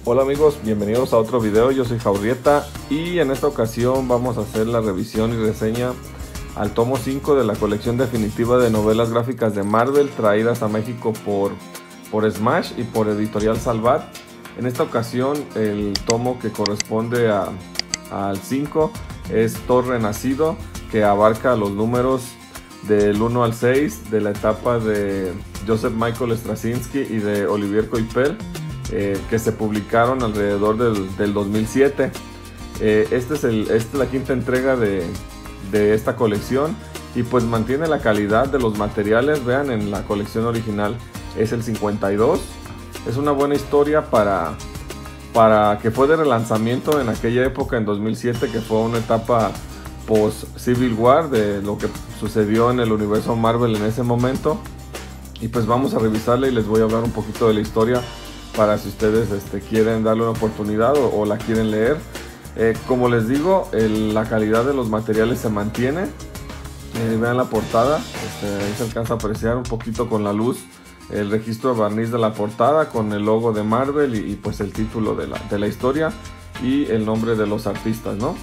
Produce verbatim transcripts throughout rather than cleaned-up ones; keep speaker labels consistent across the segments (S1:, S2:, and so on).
S1: Hola amigos, bienvenidos a otro video. Yo soy Jaurrieta y en esta ocasión vamos a hacer la revisión y reseña al tomo cinco de la colección definitiva de novelas gráficas de Marvel traídas a México por, por Smash y por Editorial Salvat. En esta ocasión el tomo que corresponde a, al cinco es Thor Renacido, que abarca los números del uno al seis de la etapa de Joseph Michael Straczynski y de Olivier Coipel, eh, que se publicaron alrededor del, del dos mil siete. Eh, este es el, esta es la quinta entrega de, de esta colección y pues mantiene la calidad de los materiales. Vean, en la colección original es el cincuenta y dos. Es una buena historia para, para que fue de relanzamiento en aquella época, en dos mil siete, que fue una etapa post Civil War de lo que sucedió en el universo Marvel en ese momento. Y pues vamos a revisarla y les voy a hablar un poquito de la historia para si ustedes este, quieren darle una oportunidad o, o la quieren leer. Eh, como les digo, el, la calidad de los materiales se mantiene. Eh, vean la portada, este, ahí se alcanza a apreciar un poquito con la luz el registro de barniz de la portada con el logo de Marvel y, y pues el título de la, de la historia y el nombre de los artistas, ¿no?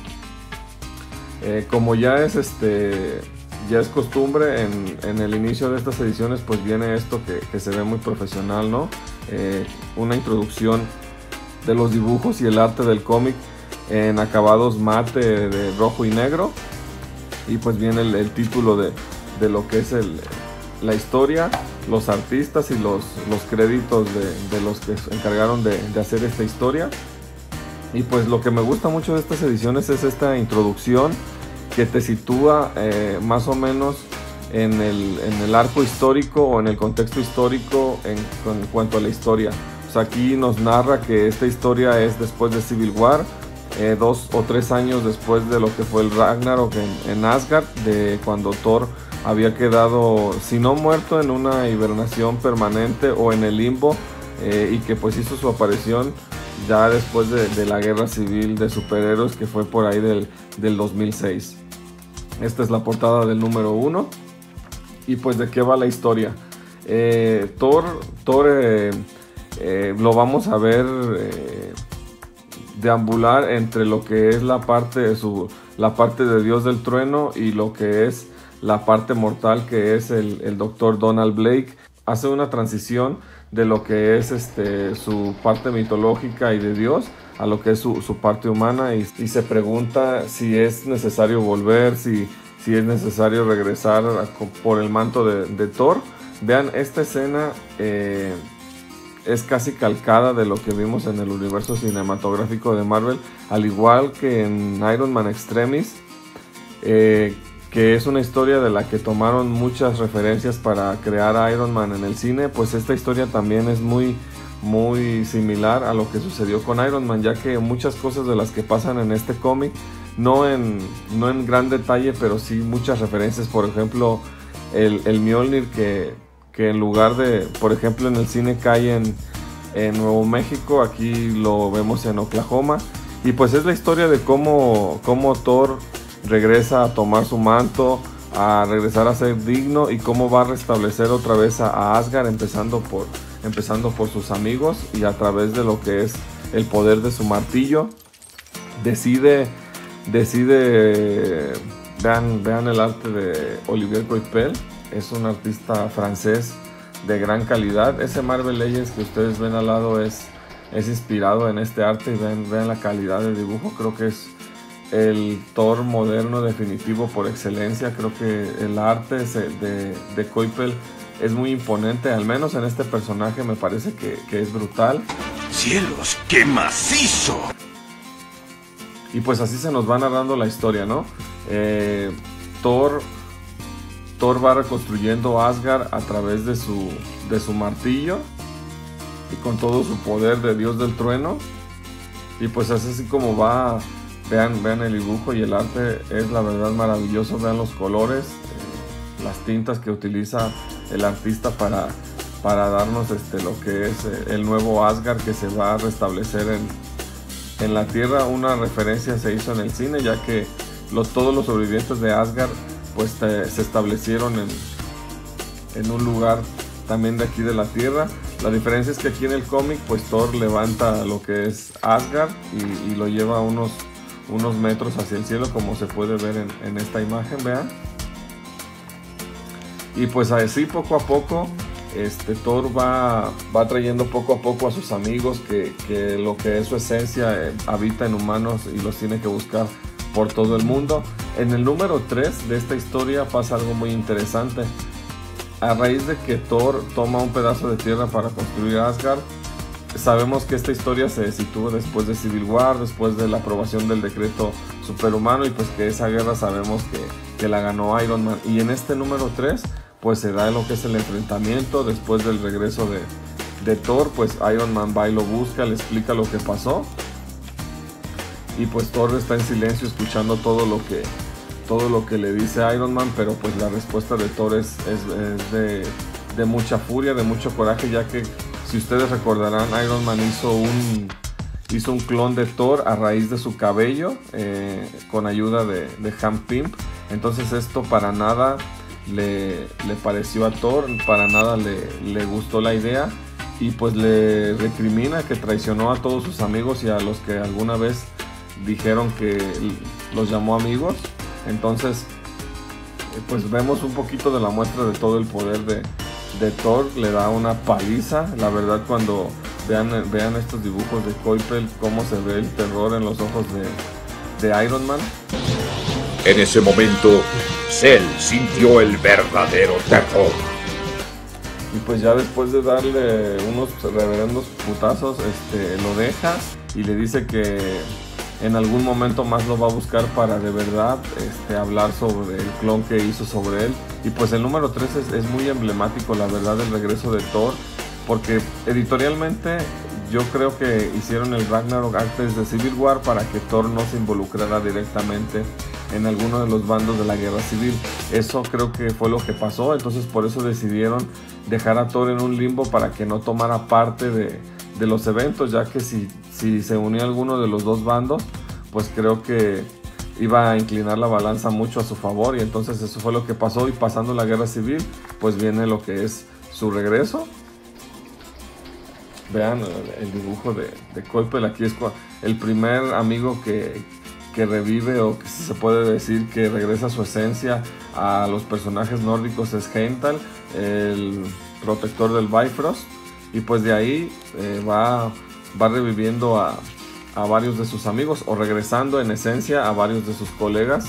S1: Eh, como ya es este ya es costumbre en, en el inicio de estas ediciones, pues viene esto que, que se ve muy profesional, ¿no? Eh, una introducción de los dibujos y el arte del cómic en acabados mate de rojo y negro, y pues viene el, el título de, de lo que es el, la historia, los artistas y los, los créditos de, de los que se encargaron de, de hacer esta historia. Y pues lo que me gusta mucho de estas ediciones es esta introducción que te sitúa eh, más o menos en el, en el arco histórico o en el contexto histórico en, en cuanto a la historia. O sea, aquí nos narra que esta historia es después de Civil War, eh, dos o tres años después de lo que fue el Ragnarok en, en Asgard, de cuando Thor había quedado, si no muerto, en una hibernación permanente o en el limbo, eh, y que pues hizo su aparición ya después de, de la guerra civil de superhéroes que fue por ahí del, del dos mil seis. Esta es la portada del número uno. Y pues de qué va la historia. Eh, Thor, Thor eh, eh, lo vamos a ver eh, deambular entre lo que es la parte de su, la parte de Dios del Trueno y lo que es la parte mortal, que es el, el doctor Donald Blake. Hace una transición de lo que es este, su parte mitológica y de Dios a lo que es su, su parte humana, y, y se pregunta si es necesario volver, si, si es necesario regresar a, por el manto de, de Thor. Vean, esta escena eh, es casi calcada de lo que vimos en el universo cinematográfico de Marvel, al igual que en Iron Man Extremis, eh, que es una historia de la que tomaron muchas referencias para crear a Iron Man en el cine. Pues esta historia también es muy, muy similar a lo que sucedió con Iron Man, ya que muchas cosas de las que pasan en este cómic, no en, no en gran detalle, pero sí muchas referencias. Por ejemplo, el, el Mjolnir que, que en lugar de, por ejemplo, en el cine cae en, en Nuevo México, aquí lo vemos en Oklahoma. Y pues es la historia de cómo, cómo Thor regresa a tomar su manto, a regresar a ser digno, y cómo va a restablecer otra vez a, a Asgard, empezando por, empezando por sus amigos, y a través de lo que es el poder de su martillo decide, decide vean, vean el arte de Olivier Coipel. Es un artista francés de gran calidad. Ese Marvel Legends que ustedes ven al lado es, es inspirado en este arte, y vean, vean la calidad de dibujo. Creo que es el Thor moderno definitivo por excelencia. Creo que el arte de, de Coipel es muy imponente, al menos en este personaje me parece que, que es brutal.
S2: ¡Cielos, qué macizo!
S1: Y pues así se nos va narrando la historia, ¿no? Eh, Thor, Thor va reconstruyendo Asgard a través de su, de su martillo y con todo su poder de Dios del Trueno. Y pues es así como va. Vean, vean el dibujo y el arte es la verdad maravilloso. Vean los colores, eh, las tintas que utiliza el artista para, para darnos este, lo que es eh, el nuevo Asgard que se va a restablecer en, en la Tierra. Una referencia se hizo en el cine, ya que los, todos los sobrevivientes de Asgard pues eh, se establecieron en, en un lugar también de aquí de la Tierra. La diferencia es que aquí en el cómic pues Thor levanta lo que es Asgard y, y lo lleva unos, unos metros hacia el cielo, como se puede ver en, en esta imagen, vean. Y pues así poco a poco este, Thor va, va trayendo poco a poco a sus amigos que, que lo que es su esencia eh, habita en humanos y los tiene que buscar por todo el mundo. En el número tres de esta historia pasa algo muy interesante. A raíz de que Thor toma un pedazo de tierra para construir Asgard, sabemos que esta historia se sitúa después de Civil War, después de la aprobación del decreto superhumano, y pues que esa guerra sabemos que, que la ganó Iron Man. Y en este número tres pues se da lo que es el enfrentamiento. Después del regreso de, de Thor, pues Iron Man va y lo busca, le explica lo que pasó, y pues Thor está en silencio escuchando todo lo que todo lo que le dice Iron Man, pero pues la respuesta de Thor es, es, es de, de mucha furia, de mucho coraje, ya que si ustedes recordarán, Iron Man hizo un hizo un clon de Thor a raíz de su cabello, eh, con ayuda de, de Hank Pym. Entonces esto para nada le, le pareció a Thor, para nada le, le gustó la idea, y pues le recrimina que traicionó a todos sus amigos y a los que alguna vez dijeron que los llamó amigos. Entonces pues vemos un poquito de la muestra de todo el poder de, de Thor. Le da una paliza, la verdad. Cuando vean, vean estos dibujos de Coipel, cómo se ve el terror en los ojos de, de Iron Man.
S2: En ese momento, Cell sintió el verdadero terror.
S1: Y pues ya después de darle unos reverendos putazos, este, lo deja y le dice que en algún momento más lo va a buscar para de verdad este, hablar sobre el clon que hizo sobre él. Y pues el número tres es, es muy emblemático, la verdad, del regreso de Thor, porque editorialmente yo creo que hicieron el Ragnarok antes de Civil War para que Thor no se involucrara directamente en alguno de los bandos de la guerra civil. Eso creo que fue lo que pasó, entonces por eso decidieron dejar a Thor en un limbo para que no tomara parte de, de los eventos, ya que si, si se unía alguno de los dos bandos, pues creo que iba a inclinar la balanza mucho a su favor, y entonces eso fue lo que pasó. Y pasando la guerra civil, pues viene lo que es su regreso. Vean el dibujo de, de Coipel. Aquí es el primer amigo que, que revive, o que se puede decir que regresa a su esencia a los personajes nórdicos, es Heimdall, el protector del Bifrost. Y pues de ahí eh, va, va reviviendo a, a varios de sus amigos, o regresando en esencia a varios de sus colegas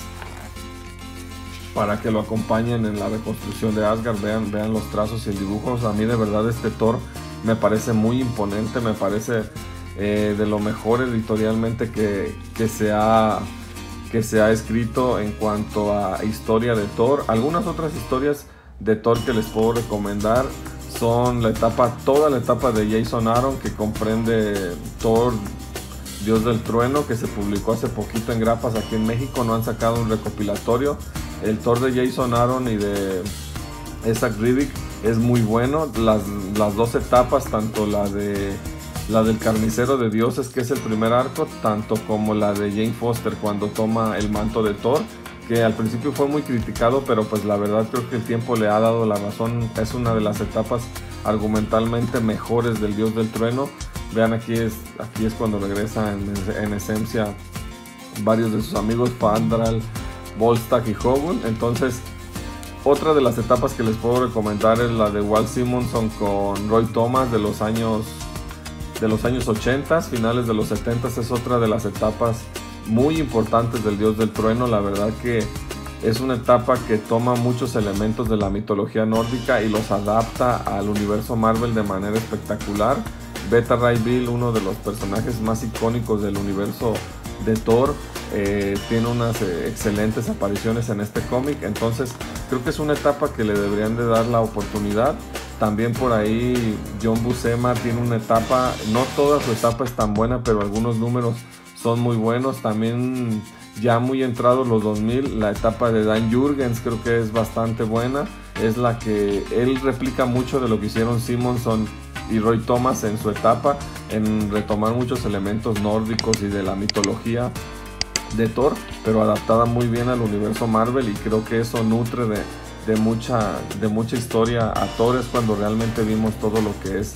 S1: para que lo acompañen en la reconstrucción de Asgard. Vean, vean los trazos y el dibujo. O sea, a mí de verdad este Thor me parece muy imponente, me parece eh, de lo mejor editorialmente que, que, se ha, que se ha escrito en cuanto a historia de Thor. Algunas otras historias de Thor que les puedo recomendar son la etapa, toda la etapa de Jason Aaron, que comprende Thor, Dios del Trueno, que se publicó hace poquito en grapas aquí en México. No han sacado un recopilatorio. El Thor de Jason Aaron y de Isaac Ribic es muy bueno. Las, las dos etapas, tanto la de la del Carnicero de Dioses, que es el primer arco, tanto como la de Jane Foster cuando toma el manto de Thor, que al principio fue muy criticado, pero pues la verdad creo que el tiempo le ha dado la razón. Es una de las etapas argumentalmente mejores del Dios del Trueno. Vean, aquí es, aquí es cuando regresa en, en esencia varios de sus amigos, Fandral, Volstagg y Hogun. Entonces, otra de las etapas que les puedo recomendar es la de Walt Simonson con Roy Thomas de los años de los años ochenta, finales de los setenta. Es otra de las etapas muy importantes del Dios del Trueno. La verdad que es una etapa que toma muchos elementos de la mitología nórdica y los adapta al universo Marvel de manera espectacular. Beta Ray Bill, uno de los personajes más icónicos del universo de Thor, eh, tiene unas eh, excelentes apariciones en este cómic. Entonces creo que es una etapa que le deberían de dar la oportunidad. También por ahí John Buscema tiene una etapa, no toda su etapa es tan buena, pero algunos números son muy buenos. También ya muy entrados los dos mil, la etapa de Dan Jurgens creo que es bastante buena. Es la que él replica mucho de lo que hicieron Simonson y Roy Thomas en su etapa, en retomar muchos elementos nórdicos y de la mitología de Thor, pero adaptada muy bien al universo Marvel, y creo que eso nutre de, de, mucha, de mucha historia a Thor. Es cuando realmente vimos todo lo que es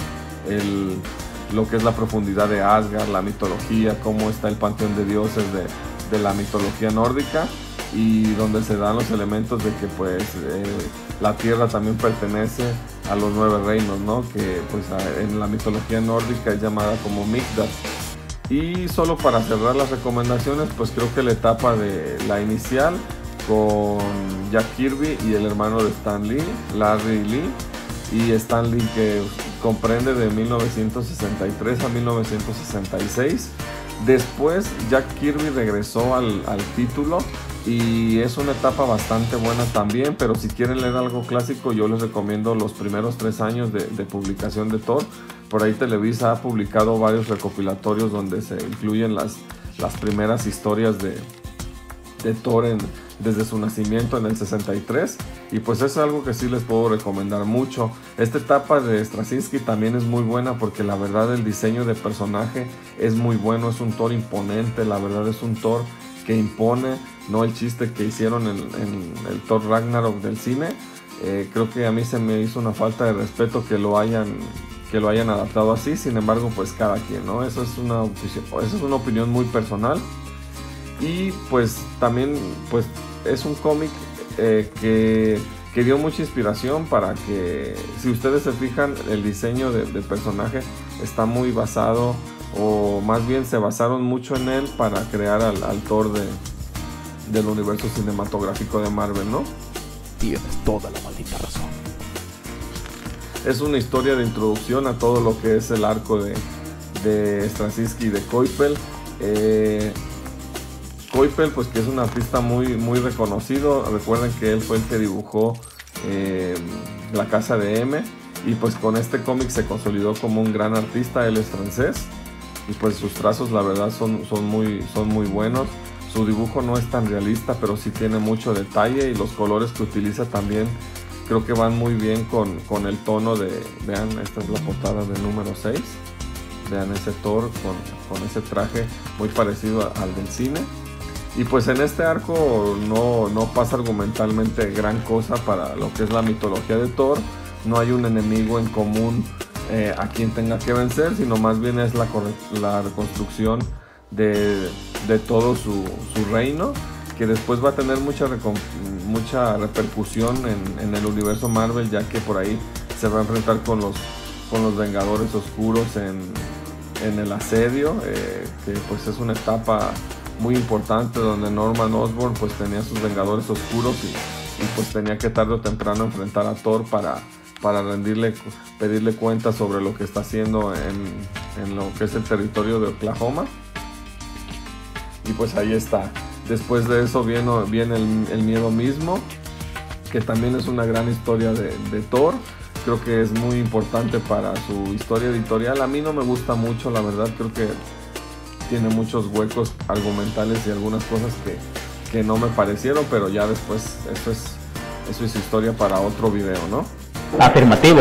S1: el, lo que es la profundidad de Asgard, la mitología, cómo está el panteón de dioses de, de la mitología nórdica, y donde se dan los elementos de que pues eh, la tierra también pertenece a los nueve reinos, ¿no? Que pues en la mitología nórdica es llamada como Midgard. Y solo para cerrar las recomendaciones, pues creo que la etapa de la inicial con Jack Kirby y el hermano de Stan Lee, Larry Lee, y Stan Lee, que comprende de mil novecientos sesenta y tres a mil novecientos sesenta y seis. Después Jack Kirby regresó al, al título y es una etapa bastante buena también, pero si quieren leer algo clásico yo les recomiendo los primeros tres años de, de publicación de Thor. Por ahí Televisa ha publicado varios recopilatorios donde se incluyen las, las primeras historias de, de Thor en, desde su nacimiento en el sesenta y tres, y pues es algo que sí les puedo recomendar mucho. Esta etapa de Straczynski también es muy buena porque la verdad el diseño de personaje es muy bueno, es un Thor imponente, la verdad es un Thor que impone, no el chiste que hicieron en, en el Thor Ragnarok del cine. Eh, creo que a mí se me hizo una falta de respeto que lo hayan que lo hayan adaptado así. Sin embargo, pues cada quien, ¿no? Eso es una, eso es una opinión muy personal. Y pues también pues es un cómic eh, que, que dio mucha inspiración para que, si ustedes se fijan, el diseño de, del personaje está muy basado, o más bien se basaron mucho en él para crear al, al Thor de, del universo cinematográfico de Marvel, ¿no?
S3: Tienes toda la maldita razón.
S1: Es una historia de introducción a todo lo que es el arco de, de Straczynski y de Coipel. Eh, Coipel, pues que es un artista muy, muy reconocido. Recuerden que él fue el que dibujó eh, La Casa de M, y pues con este cómic se consolidó como un gran artista. Él es francés y pues sus trazos la verdad son, son, muy, son muy buenos. Su dibujo no es tan realista, pero sí tiene mucho detalle, y los colores que utiliza también creo que van muy bien con, con el tono de... Vean, esta es la portada del número seis. Vean ese Thor con, con ese traje muy parecido a, al del cine. Y pues en este arco no, no pasa argumentalmente gran cosa para lo que es la mitología de Thor. No hay un enemigo en común eh, a quien tenga que vencer, sino más bien es la, la reconstrucción de, de todo su, su reino, que después va a tener mucha, mucha repercusión en, en el universo Marvel, ya que por ahí se va a enfrentar con los, con los Vengadores Oscuros en, en el asedio, eh, que pues es una etapa muy importante donde Norman Osborn pues tenía sus Vengadores Oscuros y, y pues tenía que tarde o temprano enfrentar a Thor para, para rendirle, pedirle cuentas sobre lo que está haciendo en, en lo que es el territorio de Oklahoma. Y pues ahí está. Después de eso viene, viene el, el miedo mismo, que también es una gran historia de, de Thor. Creo que es muy importante para su historia editorial. A mí no me gusta mucho, la verdad. Creo que tiene muchos huecos argumentales y algunas cosas que, que no me parecieron, pero ya después eso es, eso es historia para otro video, ¿no?
S3: Afirmativo.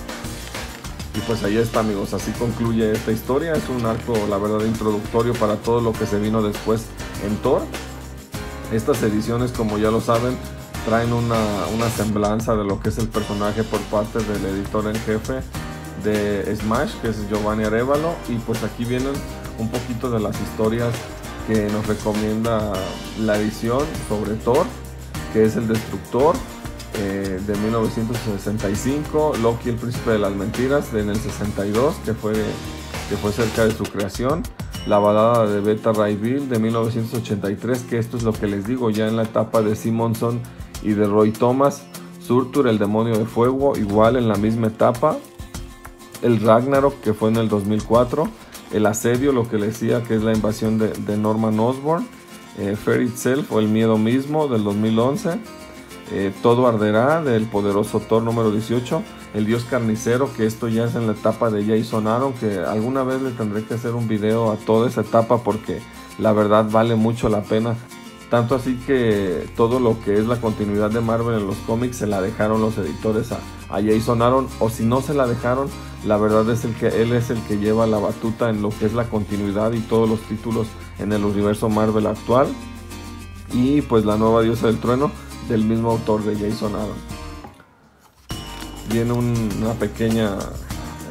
S1: Y pues ahí está, amigos, así concluye esta historia. Es un arco, la verdad, introductorio para todo lo que se vino después en Thor. Estas ediciones, como ya lo saben, traen una, una semblanza de lo que es el personaje por parte del editor en jefe de Smash, que es Giovanni Arévalo. Y pues aquí vienen un poquito de las historias que nos recomienda la edición sobre Thor, que es el Destructor, Eh, de mil novecientos sesenta y cinco, Loki el príncipe de las mentiras de en el sesenta y dos, que fue, que fue cerca de su creación, la balada de Beta Ray Bill de mil novecientos ochenta y tres, que esto es lo que les digo, ya en la etapa de Simonson y de Roy Thomas. Surtur el demonio de fuego, igual en la misma etapa. El Ragnarok, que fue en el dos mil cuatro, el asedio, lo que les decía, que es la invasión de, de Norman Osborn. eh, Fear Itself, o el miedo mismo, del dos mil once. Eh, Todo arderá, del poderoso Thor número dieciocho. El dios carnicero, que esto ya es en la etapa de Jason Aaron, que alguna vez le tendré que hacer un video a toda esa etapa porque la verdad vale mucho la pena. Tanto así que todo lo que es la continuidad de Marvel en los cómics se la dejaron los editores a, a Jason Aaron, o si no se la dejaron, la verdad es el que él es el que lleva la batuta en lo que es la continuidad y todos los títulos en el universo Marvel actual. Y pues la nueva diosa del trueno, del mismo autor de Jason Aaron. Viene un, una pequeña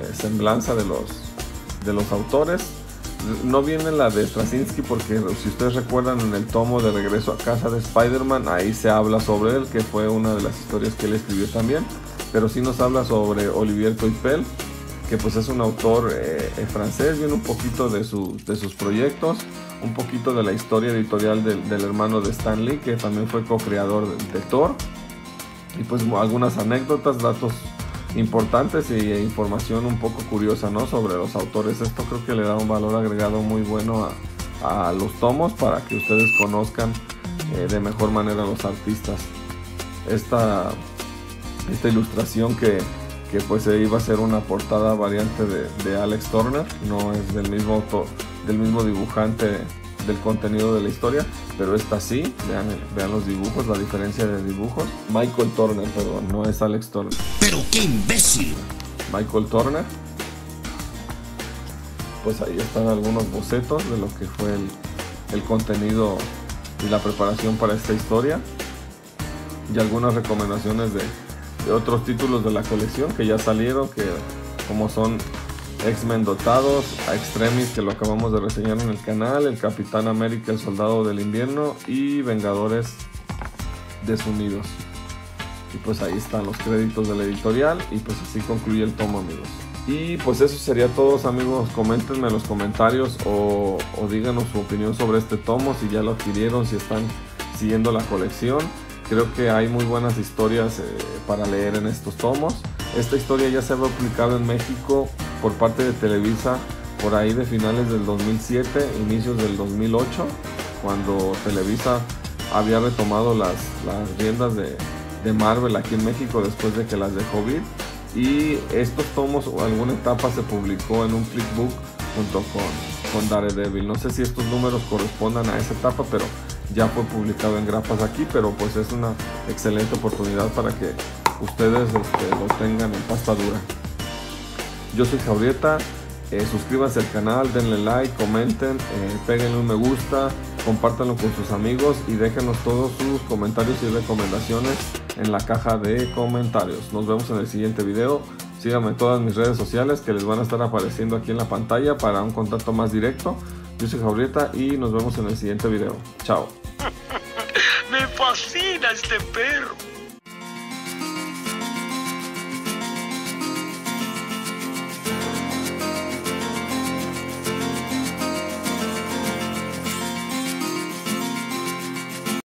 S1: eh, semblanza de los, de los autores. No viene la de Straczynski porque si ustedes recuerdan en el tomo de Regreso a Casa de Spider-Man, ahí se habla sobre él, que fue una de las historias que él escribió también, pero sí nos habla sobre Olivier Coipel, que pues es un autor eh, eh, francés. Viene un poquito de, su, de sus proyectos, un poquito de la historia editorial del, del hermano de Stan Lee, que también fue co-creador de, de Thor, y pues algunas anécdotas, datos importantes e información un poco curiosa, ¿no?, sobre los autores. Esto creo que le da un valor agregado muy bueno a, a los tomos para que ustedes conozcan eh, de mejor manera a los artistas. Esta, esta ilustración que, que pues iba a ser una portada variante de, de Alex Turner, no es del mismo autor, del mismo dibujante del contenido de la historia, pero esta sí, vean, vean los dibujos, la diferencia de dibujos. Michael Turner, perdón, no es Alex Turner.
S4: ¡Pero qué imbécil!
S1: Michael Turner. Pues ahí están algunos bocetos de lo que fue el, el contenido y la preparación para esta historia, y algunas recomendaciones de, de otros títulos de la colección que ya salieron, que como son X-Men Dotados, A Extremis, que lo acabamos de reseñar en el canal, el Capitán América, el Soldado del Invierno, y Vengadores Desunidos. Y pues ahí están los créditos de la editorial, y pues así concluye el tomo, amigos. Y pues eso sería todo, amigos. Coméntenme en los comentarios o, o díganos su opinión sobre este tomo, si ya lo adquirieron, si están siguiendo la colección. Creo que hay muy buenas historias eh, para leer en estos tomos. Esta historia ya se había publicado en México por parte de Televisa por ahí de finales del dos mil siete, inicios del dos mil ocho, cuando Televisa había retomado las, las riendas de, de Marvel aquí en México después de que las dejó Vid. Y estos tomos o alguna etapa se publicó en un flipbook junto con, con Daredevil. No sé si estos números correspondan a esa etapa, pero ya fue publicado en grapas aquí, pero pues es una excelente oportunidad para que ustedes este, lo tengan en pasta dura. Yo soy Jaurieta, eh, suscríbanse al canal, denle like, comenten, eh, péguenle un me gusta, compártanlo con sus amigos y déjenos todos sus comentarios y recomendaciones en la caja de comentarios. Nos vemos en el siguiente video. Síganme en todas mis redes sociales que les van a estar apareciendo aquí en la pantalla para un contacto más directo. Yo soy Jaurieta y nos vemos en el siguiente video. Chao.
S4: Me fascina este perro.